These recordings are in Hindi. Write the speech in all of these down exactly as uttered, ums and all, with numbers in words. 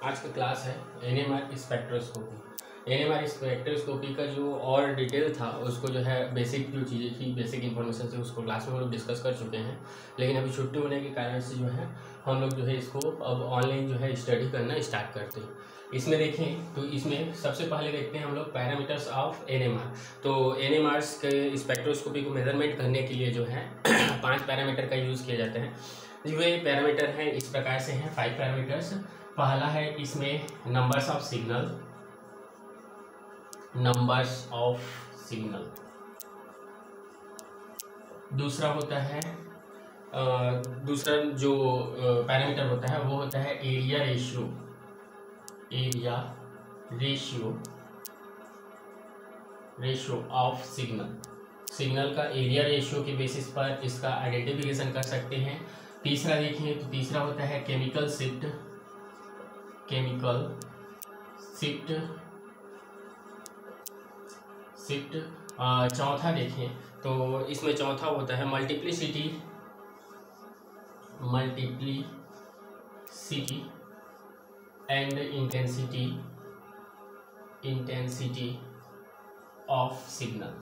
आज का क्लास है एनएमआर स्पेक्ट्रोस्कोपी। एनएमआर स्पेक्ट्रोस्कोपी का जो और डिटेल था उसको जो है बेसिक जो चीज़ें थी, बेसिक इन्फॉर्मेशन थी, उसको क्लास में हम लोग डिस्कस कर चुके हैं। लेकिन अभी छुट्टी होने के कारण से जो है हम लोग जो है इसको अब ऑनलाइन जो है स्टडी करना स्टार्ट करते हैं। इसमें देखें तो इसमें सबसे पहले देखते हैं हम लोग पैरामीटर्स ऑफ एनएमआर। तो एनएमआर्स के स्पेक्ट्रोस्कोपी को मेजरमेंट करने के लिए जो है पांच पैरामीटर का यूज़ किया जाता है। जो ये पैरामीटर हैं इस प्रकार से हैं, फाइव पैरामीटर्स। पहला है इसमें numbers of signal, numbers of signal. दूसरा होता है आ, दूसरा जो पैरामीटर होता है वो होता है area ratio, area ratio ratio of signal. Signal का एरिया रेशियो के बेसिस पर इसका आइडेंटिफिकेशन कर सकते हैं। तीसरा देखिए तो तीसरा होता है chemical shift, chemical shift shift चौथा देखें तो इसमें चौथा होता है multiplicity, multiplicity and intensity, intensity of signal.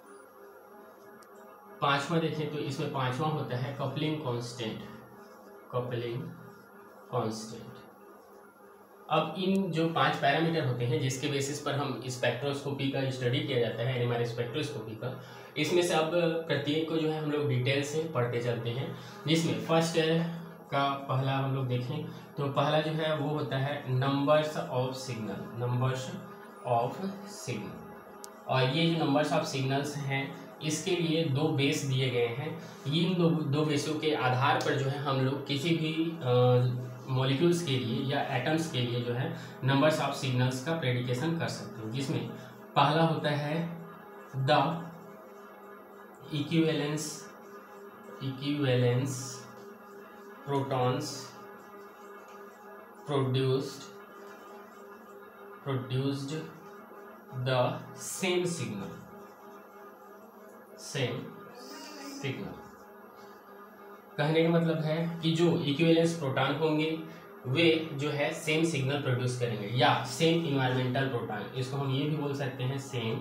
पांचवा देखें तो इसमें पांचवा होता है कपलिंग कांस्टेंट, कपलिंग कांस्टेंट। अब इन जो पांच पैरामीटर होते हैं जिसके बेसिस पर हम स्पेक्ट्रोस्कोपी का स्टडी किया जाता है, एनएमआर स्पेक्ट्रोस्कोपी का, इसमें से अब प्रत्येक को जो है हम लोग डिटेल से पढ़ते चलते हैं। जिसमें फर्स्ट का पहला हम लोग देखें तो पहला जो है वो होता है numbers of signal, numbers of signal. और ये जो नंबर्स ऑफ सिग्नल्स हैं इसके लिए दो बेस दिए गए हैं। इन दो दो बेसों के आधार पर जो है हम लोग किसी भी मॉलिक्यूल्स के लिए या एटम्स के लिए जो है नंबर्स ऑफ सिग्नल्स का प्रेडिकेशन कर सकते हैं। जिसमें पहला होता है the equivalence, equivalence protons produced produced the same signal, same signal. कहने का मतलब है कि जो इक्विवेलेंस प्रोटॉन होंगे वे जो है सेम सिग्नल प्रोड्यूस करेंगे, या सेम इन्वायरमेंटल प्रोटॉन, इसको हम ये भी बोल सकते हैं सेम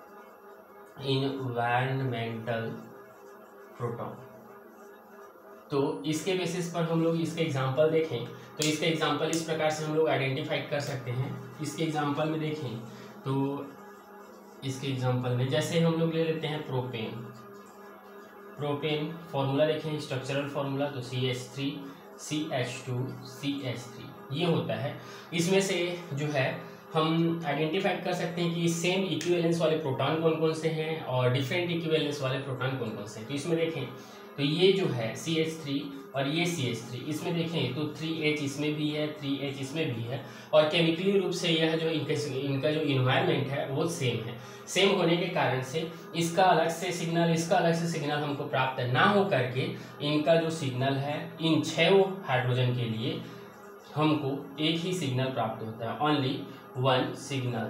इन्वायरमेंटल प्रोटॉन। तो इसके बेसिस पर हम लोग इसके एग्जांपल देखें तो इसके एग्जांपल इस प्रकार से हम लोग आइडेंटिफाई कर सकते हैं। इसके एग्जांपल में देखें तो इसके एग्जांपल में जैसे हम लोग ले लेते हैं प्रोपेन, प्रोपेन फॉर्मूला देखें, स्ट्रक्चरल फॉर्मूला तो C H three C H two C H three ये होता है। इसमें से जो है हम आइडेंटिफाई कर सकते हैं कि सेम इक्विवेलेंस वाले प्रोटॉन कौन कौन से हैं और डिफरेंट इक्विवेलेंस वाले प्रोटॉन कौन कौन से हैं। तो इसमें देखें तो ये जो है सी एच थ्री और ये सी एच थ्री, इसमें देखें तो थ्री एच इसमें भी है, थ्री एच इसमें भी है, और केमिकली रूप से यह जो इनका इनका जो इन्वायरमेंट है वो सेम है। सेम होने के कारण से इसका अलग से सिग्नल, इसका अलग से सिग्नल हमको प्राप्त ना हो करके इनका जो सिग्नल है इन छह हाइड्रोजन के लिए हमको एक ही सिग्नल प्राप्त होता है, only one signal,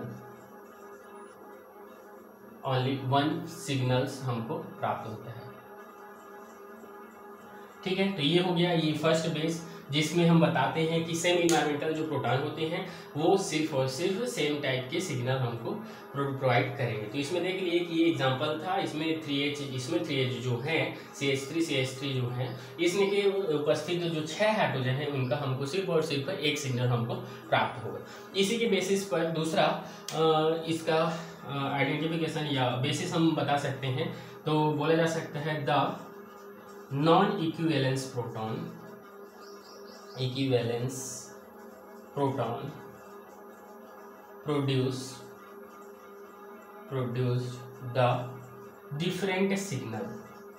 only one signals हमको प्राप्त होता है। ठीक है, तो ये हो गया ये फर्स्ट बेस जिसमें हम बताते हैं कि सेम इन्वायरमेंटल जो प्रोटॉन होते हैं वो सिर्फ और सिर्फ सेम टाइप के सिग्नल हमको प्रोवाइड करेंगे। तो इसमें देख लिए कि ये एग्जांपल था, इसमें थ्री एच इसमें थ्री एच जो है C H three C H three जो है इसमें के उपस्थित जो छह हाइड्रोजन है उनका हमको सिर्फ और सिर्फ एक सिग्नल हमको प्राप्त होगा। इसी के बेसिस पर दूसरा इसका आइडेंटिफिकेशन या बेसिस हम बता सकते हैं। तो बोला जा सकता है the non equivalence proton, equivalence proton produce produce the different signal,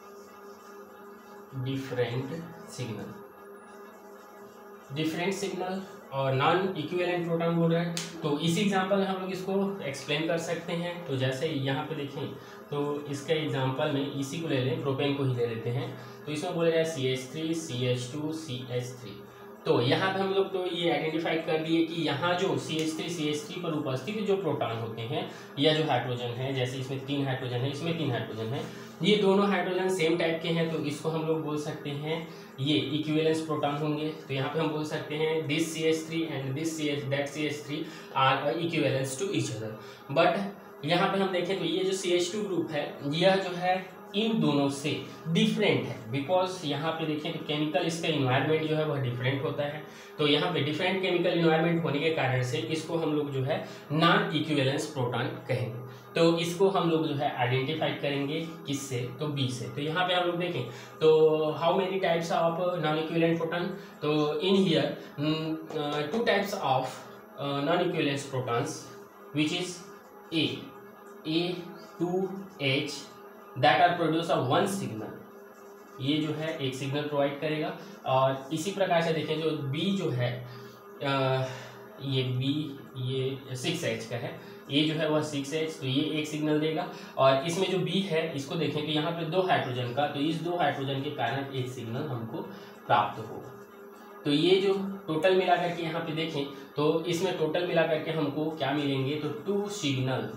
different signal, different signal और नॉन इक्विवेलेंट प्रोटॉन बोल रहे हैं। तो इसी एग्जांपल में हम लोग इसको एक्सप्लेन कर सकते हैं। तो जैसे यहाँ पे देखें तो इसके एग्जांपल में इसी को ले लें, प्रोपेन को ही ले लेते हैं। तो इसमें बोला जाए C H three C H two C H three. तो यहाँ पे हम लोग तो ये आइडेंटिफाई कर लिए कि यहाँ जो C H three C H three पर उपस्थित जो प्रोटॉन होते हैं या जो हाइड्रोजन है, जैसे इसमें तीन हाइड्रोजन है, इसमें तीन हाइड्रोजन है, ये दोनों हाइड्रोजन सेम टाइप के हैं तो इसको हम लोग बोल सकते हैं ये इक्विवेलेंस प्रोटॉन होंगे। तो यहाँ पे हम बोल सकते हैं this C H three and this C H that C H three are equivalence to each other. But यहाँ पे हम देखें तो ये जो सी एच टू ग्रुप है यह जो है इन दोनों से डिफरेंट है, बिकॉज यहाँ पे देखें तो केमिकल इसका इन्वायरमेंट जो है वह डिफरेंट होता है। तो यहाँ पे डिफरेंट केमिकल इन्वायरमेंट होने के कारण से इसको हम लोग जो है नॉन इक्विवेलेंस प्रोटॉन कहेंगे। तो इसको हम लोग जो है आइडेंटिफाई करेंगे किससे, तो बी से। तो यहाँ पे हम लोग देखें तो how many types of non equivalent proton, तो in here two types of non equivalence protons which is a a two H that are produce of one signal, ये जो है एक सिग्नल प्रोवाइड करेगा। और इसी प्रकार से देखें जो बी जो है आ, ये बी ये सिक्स एच का है, ये जो है वह सिक्स एच, तो ये एक सिग्नल देगा। और इसमें जो बी है इसको देखें तो यहाँ पे दो हाइड्रोजन का, तो इस दो हाइड्रोजन के कारण एक सिग्नल हमको प्राप्त होगा। तो ये जो टोटल मिला करके यहाँ पे देखें तो इसमें टोटल मिला करके हमको क्या मिलेंगे, तो टू सिग्नल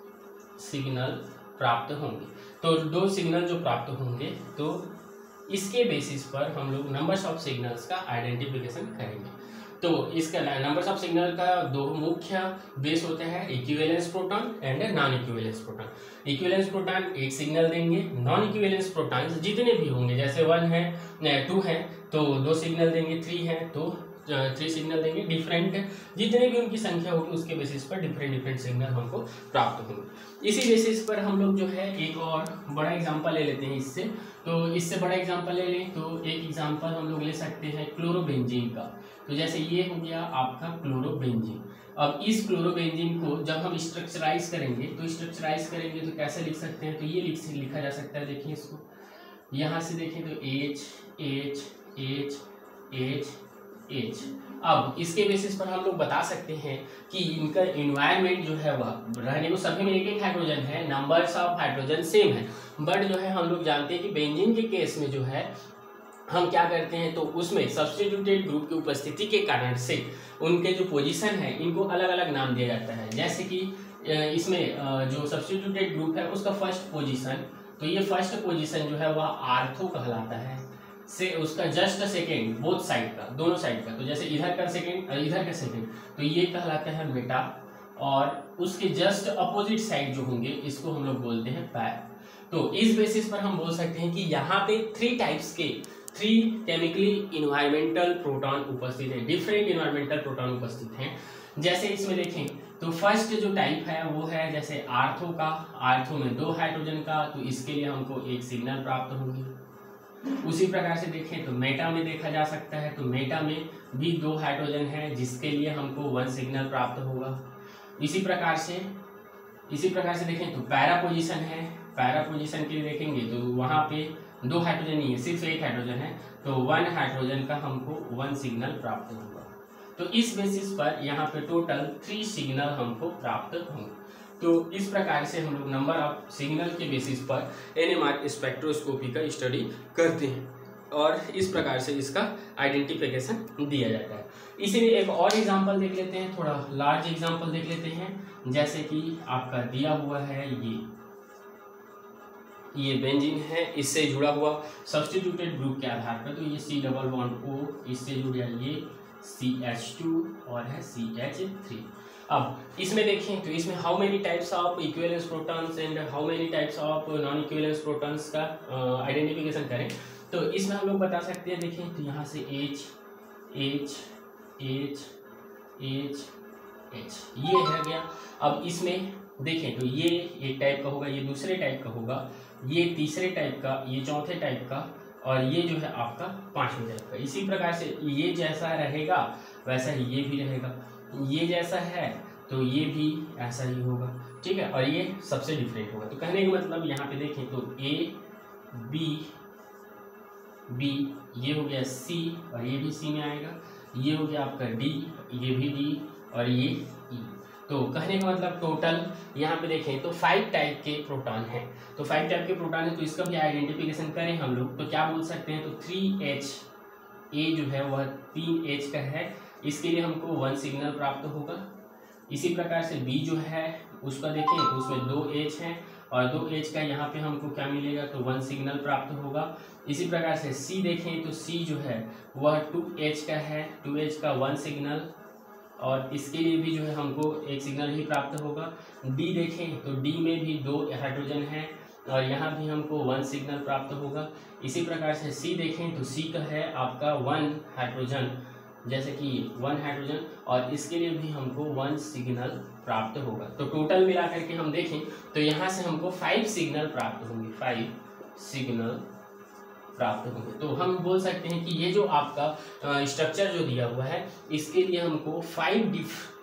सिग्नल प्राप्त होंगे। तो दो सिग्नल जो प्राप्त होंगे तो इसके बेसिस पर हम लोग नंबर्स ऑफ सिग्नल्स का आइडेंटिफिकेशन करेंगे। तो इसका नंबर्स ऑफ सिग्नल का दो मुख्य बेस होते हैं, equivalence proton and non equivalence proton. Equivalence proton एक सिग्नल देंगे, नॉन इक्विवेलेंस प्रोटॉन्स जितने भी होंगे जैसे वन है टू है तो दो सिग्नल देंगे, थ्री है तो थ्री सिग्नल देंगे। डिफरेंट जितने भी उनकी संख्या होगी उसके बेसिस पर डिफरेंट डिफरेंट सिग्नल हमको प्राप्त होंगे। इसी बेसिस पर हम लोग जो है एक और बड़ा एग्जांपल ले लेते हैं इससे। तो इससे बड़ा एग्जांपल ले लें तो एक एग्जांपल हम लोग ले सकते हैं क्लोरोबेंजीन का। तो जैसे ये हो गया आपका क्लोरोबेंजीन। अब इस क्लोरोबेंजीन को जब हम स्ट्रक्चराइज करेंगे तो स्ट्रक्चराइज करेंगे तो कैसे लिख सकते हैं, तो ये लिख लिखा जा सकता है। देखिए इसको यहाँ से देखें तो H H H H H. अब इसके बेसिस पर हम लोग बता सकते हैं कि इनका इन्वायरमेंट जो है वह रहने को सभी में एक एक हाइड्रोजन है, नंबर्स ऑफ हाइड्रोजन सेम है। बट जो है हम लोग जानते हैं कि बेंजीन के केस में जो है हम क्या करते हैं तो उसमें सब्स्टिट्यूटेड ग्रुप की उपस्थिति के कारण से उनके जो पोजीशन है इनको अलग अलग नाम दिया जाता है। जैसे कि इसमें जो सब्स्टिट्यूटेड ग्रुप है उसका फर्स्ट पोजीशन, तो ये फर्स्ट पोजीशन जो है वह आर्थो कहलाता है, से उसका जस्ट सेकेंड बोथ साइड का, दोनों साइड का, तो जैसे इधर का सेकेंड और इधर का सेकेंड तो ये कहलाता है मेटा। और उसके जस्ट अपोजिट साइड जो होंगे इसको हम लोग बोलते हैं पैर। तो इस बेसिस पर हम बोल सकते हैं कि यहाँ पे थ्री टाइप्स के थ्री केमिकली इन्वायरमेंटल प्रोटॉन उपस्थित है, डिफरेंट इन्वायरमेंटल प्रोटॉन उपस्थित हैं। जैसे इसमें देखें तो फर्स्ट जो टाइप है वो है जैसे आर्थो का, आर्थो में दो हाइड्रोजन का, तो इसके लिए हमको एक सिग्नल प्राप्त होगी। उसी प्रकार से देखें तो मेटा में देखा जा सकता है, तो मेटा में भी दो हाइड्रोजन है जिसके लिए हमको वन सिग्नल प्राप्त होगा। इसी प्रकार से इसी प्रकार से देखें तो पैरा पोजीशन है, पैरा पोजीशन के लिए देखेंगे तो वहाँ पे दो हाइड्रोजन नहीं है, सिर्फ एक हाइड्रोजन है, तो वन हाइड्रोजन का हमको वन सिग्नल प्राप्त होगा। तो इस बेसिस पर यहाँ पे टोटल थ्री सिग्नल हमको प्राप्त होंगे। तो इस प्रकार से हम लोग नंबर ऑफ सिग्नल के बेसिस पर एनएमआर स्पेक्ट्रोस्कोपी का स्टडी करते हैं और इस प्रकार से इसका आइडेंटिफिकेशन दिया जाता है। इसीलिए एक और एग्जांपल देख लेते हैं, थोड़ा लार्ज एग्जांपल देख लेते हैं। जैसे कि आपका दिया हुआ है ये ये बेंजीन है, इससे जुड़ा हुआ सब्स्टिट्यूटेड ग्रुप के आधार पर, तो ये सी डबल बॉन्ड ओ इससे जुड़ गया, ये सी एच टू और है सी एच थ्री। अब इसमें देखें तो इसमें how many types of equivalence protons and how many types of non equivalence protons का आइडेंटिफिकेशन करें तो इसमें हम लोग बता सकते हैं। देखें तो यहाँ से H H H H H ये है गया। अब इसमें देखें तो ये एक टाइप का होगा, ये दूसरे टाइप का होगा, ये तीसरे टाइप का, ये चौथे टाइप का, और ये जो है आपका पांचवें टाइप का। इसी प्रकार से ये जैसा रहेगा वैसा ही ये भी रहेगा, ये जैसा है तो ये भी ऐसा ही होगा, ठीक है। और ये सबसे डिफरेंट होगा। तो कहने का मतलब यहाँ पे देखें तो ए बी बी ये हो गया सी और ये भी सी में आएगा, ये हो गया आपका डी, ये भी डी और ये ई। तो कहने का मतलब टोटल यहाँ पे देखें तो फाइव टाइप के प्रोटॉन हैं। तो फाइव टाइप के प्रोटॉन है तो इसका भी आइडेंटिफिकेशन करें हम लोग तो क्या बोल सकते हैं, तो थ्री एच ए जो है वह तीन एच का है, इसके लिए हमको वन सिग्नल प्राप्त होगा। इसी प्रकार से बी जो है उसका देखें तो उसमें दो एच हैं और दो एच का यहाँ पे हमको क्या मिलेगा, तो वन सिग्नल प्राप्त होगा। इसी प्रकार से सी देखें तो सी जो है वह टू एच का है, टू एच का वन सिग्नल, और इसके लिए भी जो है हमको एक सिग्नल ही प्राप्त होगा। डी देखें तो डी में भी दो हाइड्रोजन है और यहाँ भी हमको वन सिग्नल प्राप्त होगा। इसी प्रकार से सी देखें तो सी का है आपका वन हाइड्रोजन, जैसे कि वन हाइड्रोजन, और इसके लिए भी हमको वन सिग्नल प्राप्त होगा। तो टोटल मिला करके हम देखें तो यहाँ से हमको फाइव सिग्नल प्राप्त होंगे, फाइव सिग्नल प्राप्त होंगे। तो हम बोल सकते हैं कि ये जो आपका स्ट्रक्चर जो दिया हुआ है इसके लिए हमको फाइव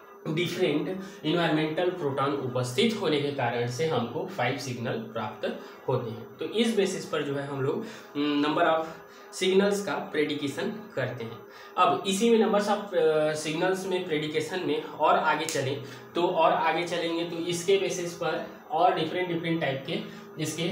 डिफरेंट इन्वायरमेंटल प्रोटॉन उपस्थित होने के कारण से हमको फाइव सिग्नल प्राप्त होते हैं। तो इस बेसिस पर जो है हम लोग नंबर ऑफ सिग्नल्स का प्रेडिकेशन करते हैं। अब इसी में नंबर्स ऑफ सिग्नल्स में प्रेडिकेशन में और आगे चलें तो और आगे चलेंगे तो इसके बेसिस पर और डिफरेंट डिफरेंट टाइप के इसके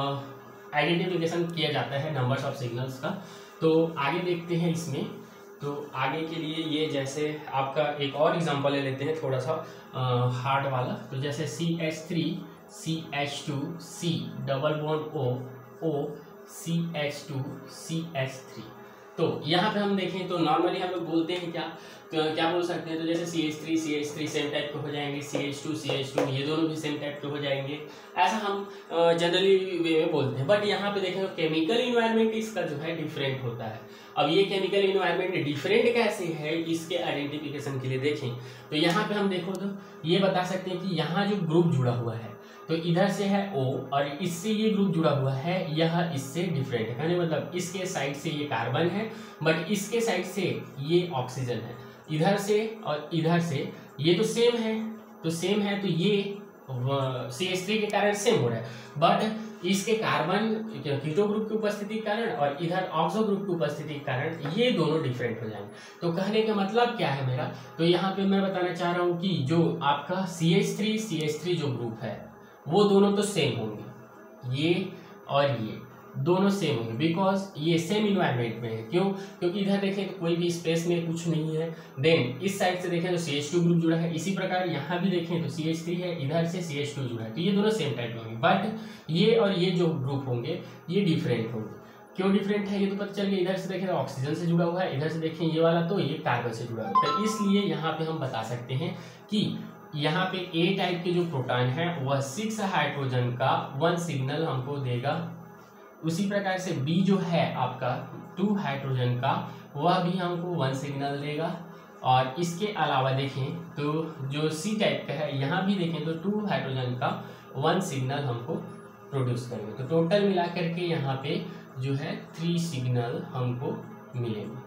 आइडेंटिफिकेशन किया जाता है नंबर्स ऑफ सिग्नल्स का। तो आगे देखते हैं इसमें। तो आगे के लिए ये जैसे आपका एक और एग्जांपल ले लेते हैं थोड़ा सा हार्ड वाला। तो जैसे C H three C H two C double bond O O C H two C H three. तो यहाँ पे हम देखें तो नॉर्मली हम लोग बोलते हैं क्या तो क्या बोल सकते हैं, तो जैसे C H three C H three same type के हो जाएंगे, C H two C H two ये दोनों भी सेम टाइप के हो जाएंगे, ऐसा हम जनरली वे में बोलते हैं। बट यहाँ पे देखें तो केमिकल इन्वायरमेंट इसका जो है डिफरेंट होता है। अब ये केमिकल इन्वायरमेंट डिफरेंट कैसे है इसके आइडेंटिफिकेशन के लिए देखें तो यहाँ पे हम देखो तो ये बता सकते हैं कि यहाँ जो ग्रुप जुड़ा हुआ है तो इधर से है O और इससे ये ग्रुप जुड़ा हुआ है, यह इससे डिफरेंट है, यानी मतलब इसके साइड से ये कार्बन है बट इसके साइड से ये ऑक्सीजन है, इधर से और इधर से ये तो सेम है, तो सेम है तो ये सी एच थ्री के कारण सेम हो रहा है, बट इसके कार्बन कीटो ग्रुप की उपस्थिति के कारण और इधर ऑक्सो ग्रुप की उपस्थिति के कारण ये दोनों डिफरेंट हो जाएंगे। तो कहने का मतलब क्या है मेरा, तो यहाँ पे मैं बताना चाह रहा हूँ कि जो आपका C H three C H three जो ग्रुप है वो दोनों तो सेम होंगे, ये और ये दोनों सेम होंगे बिकॉज ये सेम इन्वायरमेंट में है। क्यों? क्योंकि इधर देखें तो कोई भी स्पेस में कुछ नहीं है, देन इस साइड से देखें तो सी एच टू ग्रुप जुड़ा है, इसी प्रकार यहाँ भी देखें तो सी एच थ्री है, इधर से सी एच टू जुड़ा है, तो ये दोनों सेम टाइप के होंगे। बट ये और ये जो ग्रुप होंगे ये डिफरेंट होंगे। क्यों डिफरेंट है ये तो पता चल गया, इधर से देखें तो ऑक्सीजन से जुड़ा हुआ है, इधर से देखें ये वाला तो ये कार्बन से जुड़ा हुआ है। तो इसलिए यहाँ पे हम बता सकते हैं कि यहाँ पे ए टाइप के जो प्रोटॉन है वह सिक्स हाइड्रोजन का वन सिग्नल हमको देगा। उसी प्रकार से बी जो है आपका टू हाइड्रोजन का वह भी हमको वन सिग्नल देगा। और इसके अलावा देखें तो जो सी टाइप का है यहाँ भी देखें तो टू हाइड्रोजन का वन सिग्नल हमको प्रोड्यूस करेंगे। तो टोटल मिला करके यहाँ पे जो है थ्री सिग्नल हमको मिलेंगे।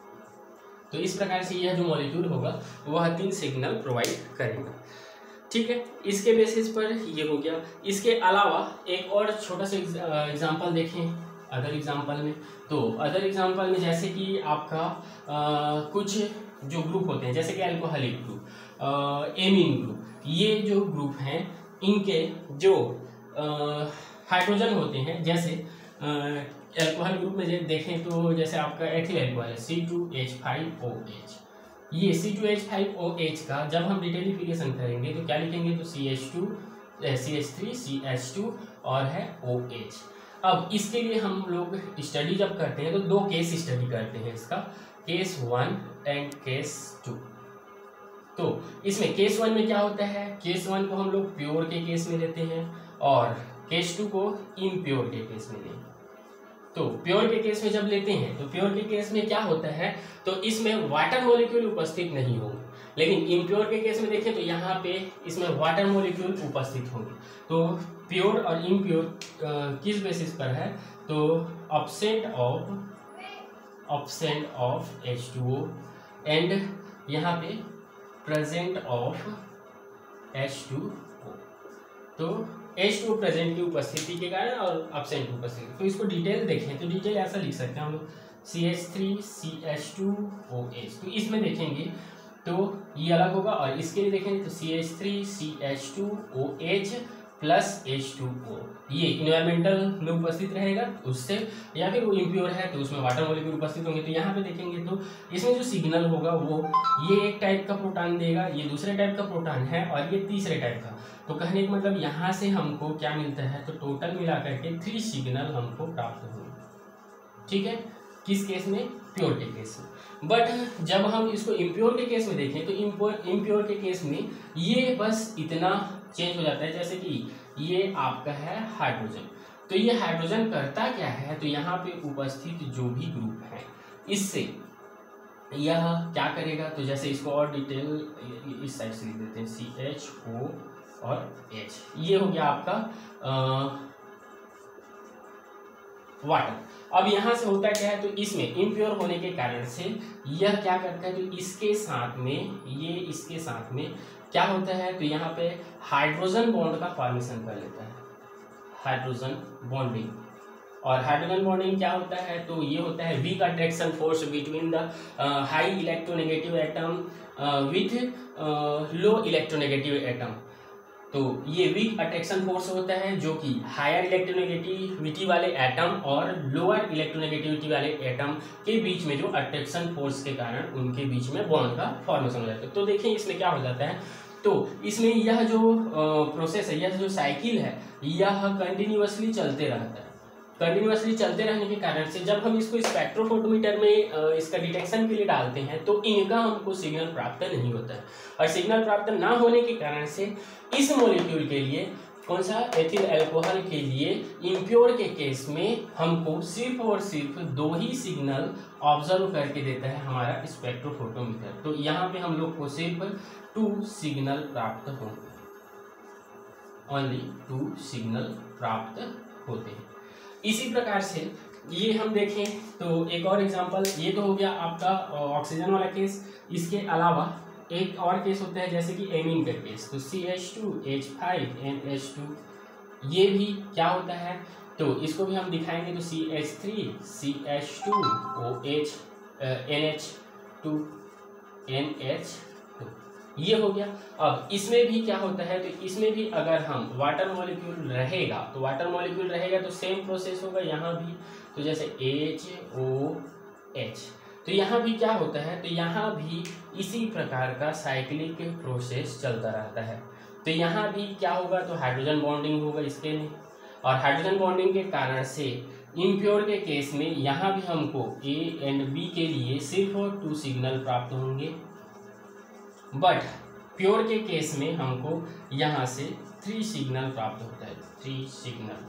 तो इस प्रकार से यह जो मॉलिक्यूल होगा वह तीन सिग्नल प्रोवाइड करेगा। ठीक है, इसके बेसिस पर ये हो गया। इसके अलावा एक और छोटा सा एग्जांपल देखें अदर एग्जांपल में। तो अदर एग्जांपल में जैसे कि आपका आ, कुछ जो ग्रुप होते हैं जैसे कि अल्कोहलिक ग्रुप, एमीन ग्रुप, ये जो ग्रुप हैं इनके जो हाइड्रोजन होते हैं, जैसे अल्कोहल ग्रुप में देखें तो जैसे आपका ethyl alcohol C two H five O H, ये C two H five O H का जब हम डिटेलिफिकेशन करेंगे तो क्या लिखेंगे, तो C H two C H three C H two और है ओ एच। अब इसके लिए हम लोग स्टडी जब करते हैं तो दो केस स्टडी करते हैं इसका, case one and case two. तो इसमें केस वन में क्या होता है, केस वन को हम लोग प्योर के केस में लेते हैं और केस टू को इम्प्योर के केस में लेंगे। तो प्योर के केस में जब लेते हैं तो प्योर के केस में क्या होता है, तो इसमें वाटर मॉलिक्यूल उपस्थित नहीं होंगे, लेकिन इम्प्योर के केस में देखें तो यहाँ पे इसमें वाटर मॉलिक्यूल उपस्थित होंगे। तो प्योर और इम्प्योर किस बेसिस पर है, तो absent of absent of H two O and यहाँ पे present of H two O. तो एच टू प्रेजेंट की उपस्थिति के कारण और अपसेंट की उपस्थिति। तो इसको डिटेल देखें तो डिटेल ऐसा लिख सकते हैं हम लोग C H three C H two O H. तो इसमें देखेंगे तो ये अलग होगा और इसके लिए देखेंगे तो C H three C H two O H plus H two O, ये इन्वायरमेंटल में उपस्थित रहेगा उससे, या फिर वो इम्प्योर है तो उसमें वाटर मॉलिक्यूल उपस्थित होंगे। तो यहाँ पे देखेंगे तो इसमें जो सिग्नल होगा वो ये एक टाइप का प्रोटॉन देगा, ये दूसरे टाइप का प्रोटॉन है और ये तीसरे टाइप का। तो कहने का मतलब यहाँ से हमको क्या मिलता है, तो टोटल मिला करके थ्री सिग्नल हमको प्राप्त होंगे। ठीक है, किस केस में, प्योर के केस में। बट जब हम इसको इम्प्योर के केस में देखें तो इम्प्योर इम्प्योर के केस में ये बस इतना चेंज हो जाता है, जैसे कि ये आपका है हाइड्रोजन, तो ये हाइड्रोजन करता क्या है, तो यहाँ पे उपस्थित जो भी ग्रुप है इससे यह क्या करेगा, तो जैसे इसको और डिटेल इस साइड से लिख देते हैं, सी एच ओ और H, ये हो गया आपका वाटर। अब यहाँ से होता क्या है, तो इसमें इम्प्योर होने के कारण से यह क्या करता है, तो इसके साथ में ये इसके साथ में क्या होता है, तो यहाँ पे हाइड्रोजन बॉन्ड का फॉर्मेशन कर लेता है, हाइड्रोजन बॉन्डिंग। और हाइड्रोजन बॉन्डिंग क्या होता है, तो ये होता है weak attraction force between the high electronegative atom with low electronegative atom. तो ये वीक अट्रैक्शन फोर्स होता है जो कि हायर इलेक्ट्रोनेगेटिविटी वाले एटम और लोअर इलेक्ट्रोनेगेटिविटी वाले एटम के बीच में जो अट्रैक्शन फोर्स के कारण उनके बीच में बॉन्ड का फॉर्मेशन हो जाता है। तो देखिए इसमें क्या हो जाता है, तो इसमें यह जो प्रोसेस है, यह जो साइकिल है, यह कंटिन्यूअसली चलते रहता है। कंटिन्यूअसली चलते रहने के कारण से जब हम इसको स्पेक्ट्रोफोटोमीटर में इसका डिटेक्शन के लिए डालते हैं तो इनका हमको सिग्नल प्राप्त नहीं होता है। और सिग्नल प्राप्त ना होने के कारण से इस मॉलिक्यूल के लिए, कौन सा, एथिल अल्कोहल के लिए इम्प्योर के केस में हमको सिर्फ और सिर्फ दो ही सिग्नल ऑब्जर्व करके देता है हमारा स्पेक्ट्रोफोटोमीटर। तो यहाँ पे हम लोग को सिर्फ टू सिग्नल प्राप्त होंगे, ओनली टू सिग्नल प्राप्त होते हैं। इसी प्रकार से ये हम देखें तो एक और एग्जांपल, ये तो हो गया आपका ऑक्सीजन वाला केस। इसके अलावा एक और केस होता है जैसे कि एमीन का केस, तो C H two H five N H two, ये भी क्या होता है, तो इसको भी हम दिखाएंगे, तो C H three C H two O H N H two N H, ये हो गया। अब इसमें भी क्या होता है, तो इसमें भी अगर हम वाटर मॉलिक्यूल रहेगा तो वाटर मॉलिक्यूल रहेगा तो सेम प्रोसेस होगा यहाँ भी, तो जैसे एच ओ एच, तो यहाँ भी क्या होता है, तो यहाँ भी इसी प्रकार का साइक्लिक प्रोसेस चलता रहता है। तो यहाँ भी क्या होगा, तो हाइड्रोजन बॉन्डिंग होगा इसके में, और हाइड्रोजन बॉन्डिंग के कारण से इम्प्योर के केस में यहाँ भी हमको ए एंड बी के लिए सिर्फ और टू सिग्नल प्राप्त होंगे, बट प्योर के केस में हमको यहाँ से थ्री सिग्नल प्राप्त होता है, three signal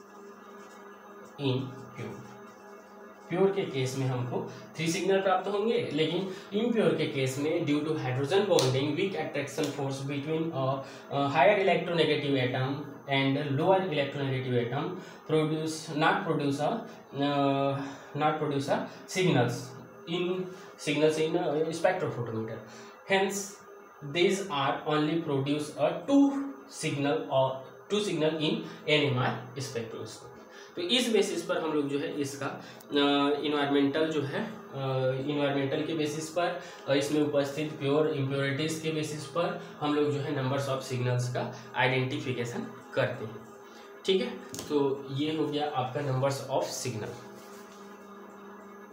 in pure. Pure के केस में हमको थ्री सिग्नल प्राप्त होंगे, लेकिन इम्प्योर के केस में due to hydrogen bonding, weak attraction force between higher electronegative atom and lower electronegative atom produce not produce not produce signals in signals in spectrophotometer. Hence, these are only produce a two signal or two signal in N M R spectroscopy। तो इस बेसिस पर हम लोग जो है इसका इन्वायरमेंटल जो है इन्वायरमेंटल के बेसिस पर, इसमें उपस्थित प्योर इम्प्योरिटीज के बेसिस पर हम लोग जो है नंबर्स ऑफ सिग्नल्स का आइडेंटिफिकेशन करते हैं। ठीक है, तो ये हो गया आपका नंबर्स ऑफ सिग्नल।